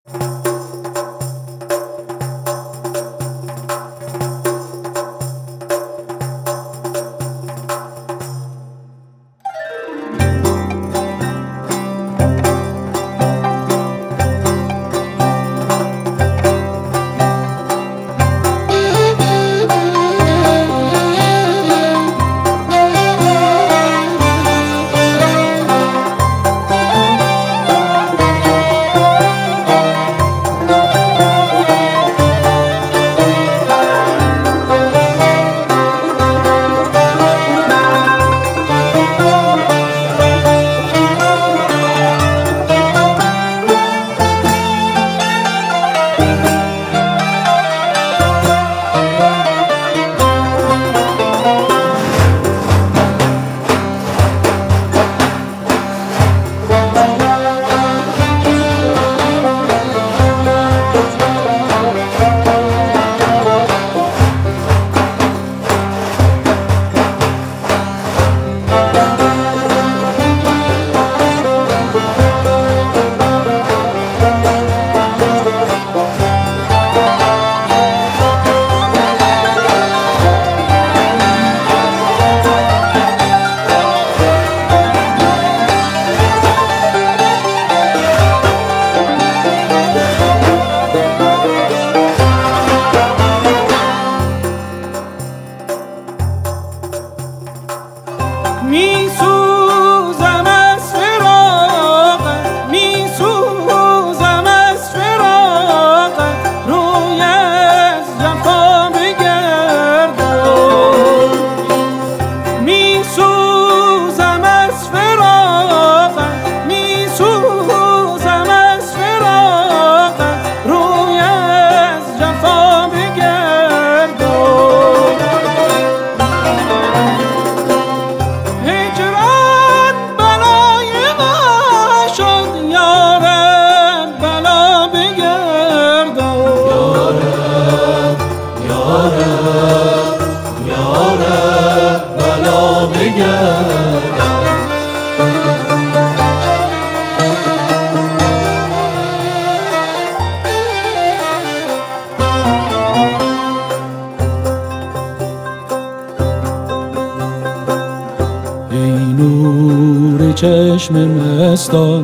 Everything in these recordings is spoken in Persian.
چشم مستان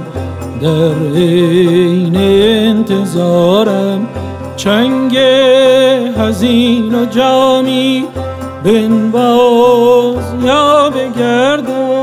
در عین انتظارم، چنگ حزین و جامی بنواز یا بگردان.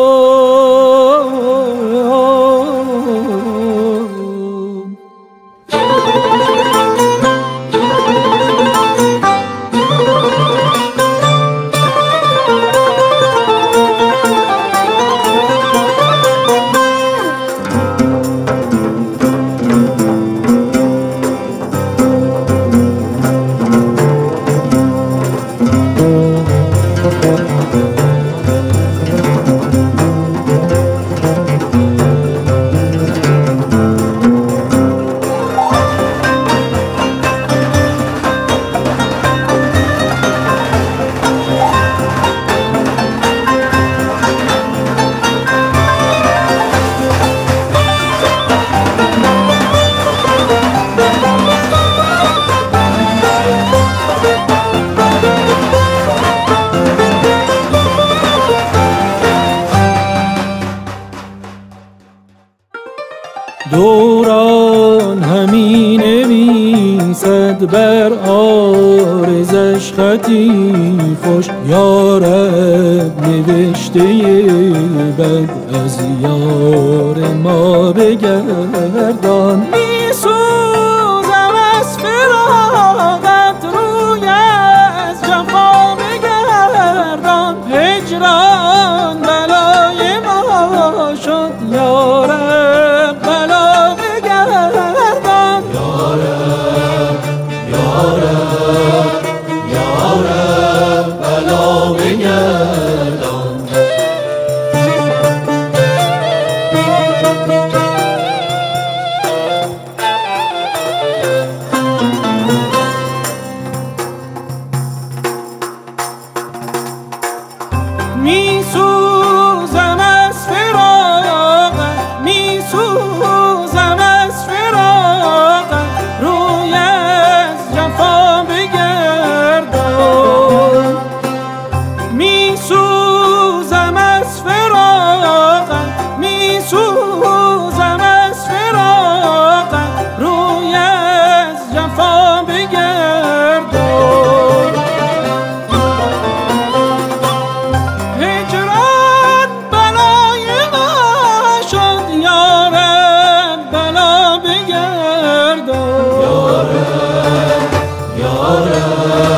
دوران همی نویسد بر عارضش خطی خوش، یارب نوشته بد از یار ما بگردان. میسوزم از فراقت روی از جفا بگردان، هجران بلای ما شد یارب بلا بگردان. یارب بلا بگردان. فراقت، می سوزم از فراقت، روی از جفا بگردان. هجران بلای ما شد یارب، بلا بگردان. یارب